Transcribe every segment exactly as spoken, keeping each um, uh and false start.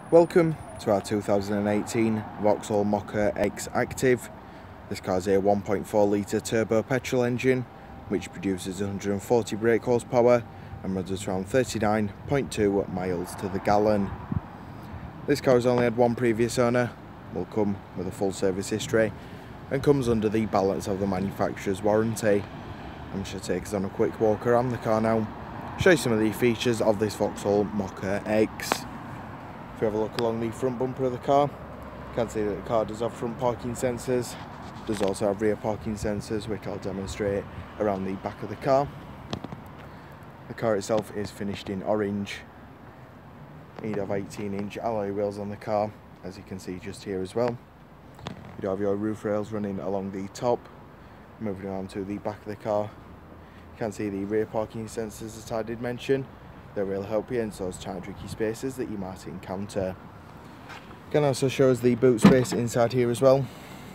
Welcome to our two thousand eighteen Vauxhall Mokka X Active. This car is a one point four litre turbo petrol engine which produces one hundred forty brake horsepower and runs at around thirty-nine point two miles to the gallon. This car has only had one previous owner, will come with a full service history and comes under the balance of the manufacturer's warranty. I'm just going to take us on a quick walk around the car now, show you some of the features of this Vauxhall Mokka X. If you have a look along the front bumper of the car, you can see that the car does have front parking sensors. It does also have rear parking sensors, which I'll demonstrate around the back of the car. The car itself is finished in orange. You have eighteen inch alloy wheels on the car, as you can see just here as well. You do have your roof rails running along the top. Moving on to the back of the car, you can see the rear parking sensors that I did mention. They'll really help you in those tight tricky spaces that you might encounter. You can also show us the boot space inside here as well.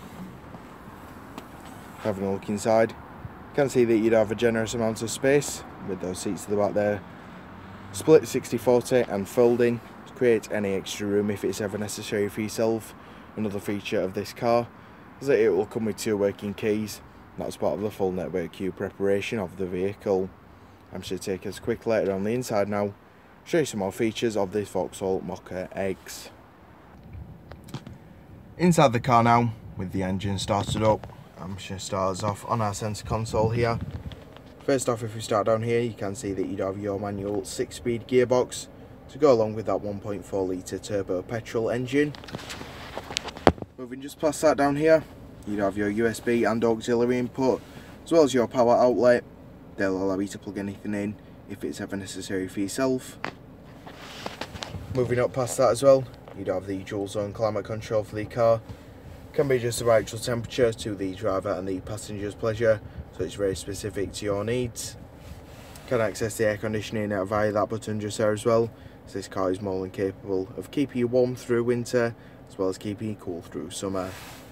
Having a look inside, you can see that you'd have a generous amount of space with those seats at the back there. Split sixty forty and folding to create any extra room if it's ever necessary for yourself. Another feature of this car is that it will come with two working keys. That's part of the full network queue preparation of the vehicle. I'm just going to take us a quick later on the inside now, show you some more features of this Vauxhall Mokka X. Inside the car now, with the engine started up, I'm just going to start us off on our centre console here. First off, if we start down here, you can see that you'd have your manual six speed gearbox to go along with that one point four litre turbo petrol engine. Moving just past that down here, you'd have your U S B and auxiliary input, as well as your power outlet. They'll allow you to plug anything in if it's ever necessary for yourself. Moving up past that as well, you'd have the dual zone climate control for the car. Can be just the right actual temperature to the driver and the passenger's pleasure, so it's very specific to your needs. Can access the air conditioning via that button just there as well, so this car is more than capable of keeping you warm through winter as well as keeping you cool through summer.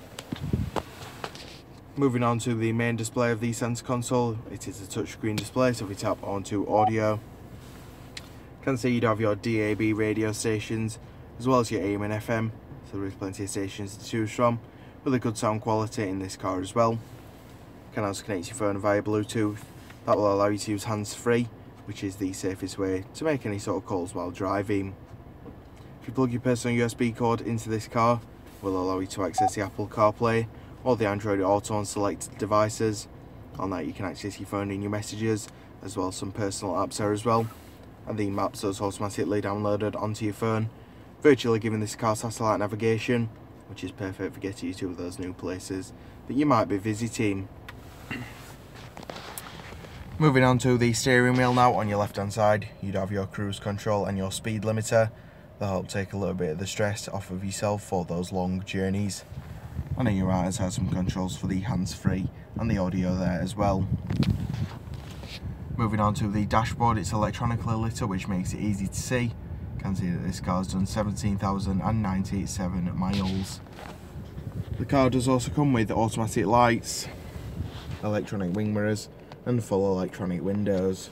Moving on to the main display of the centre console, it is a touchscreen display, so if we tap onto audio, you can see you'd have your D A B radio stations as well as your A M and F M, so there is plenty of stations to choose from, with a good sound quality in this car as well. You can also connect your phone via Bluetooth. That will allow you to use hands-free, which is the safest way to make any sort of calls while driving. If you plug your personal U S B cord into this car, it will allow you to access the Apple CarPlay or the Android Auto on selected devices. On that you can access your phone and your messages, as well as some personal apps there as well. And the maps are automatically downloaded onto your phone, virtually giving this car satellite navigation, which is perfect for getting you to those new places that you might be visiting. Moving on to the steering wheel now, on your left hand side you'd have your cruise control and your speed limiter. They'll help take a little bit of the stress off of yourself for those long journeys. And on your right has some controls for the hands-free and the audio there as well. Moving on to the dashboard, it's electronically lit up, which makes it easy to see. You can see that this car's done seventeen thousand ninety-seven miles. The car does also come with automatic lights, electronic wing mirrors and full electronic windows.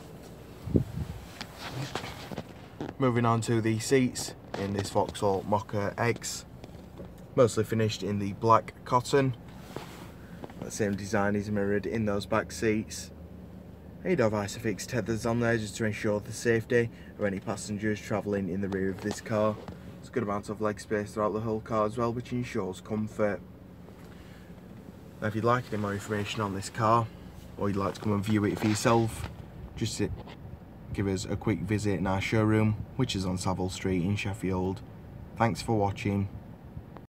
Moving on to the seats in this Vauxhall Mokka X. Mostly finished in the black cotton. That same design is mirrored in those back seats. And you'd have Isofix tethers on there just to ensure the safety of any passengers travelling in the rear of this car. There's a good amount of leg space throughout the whole car as well, which ensures comfort. Now if you'd like any more information on this car, or you'd like to come and view it for yourself, just give us a quick visit in our showroom, which is on Savile Street in Sheffield. Thanks for watching.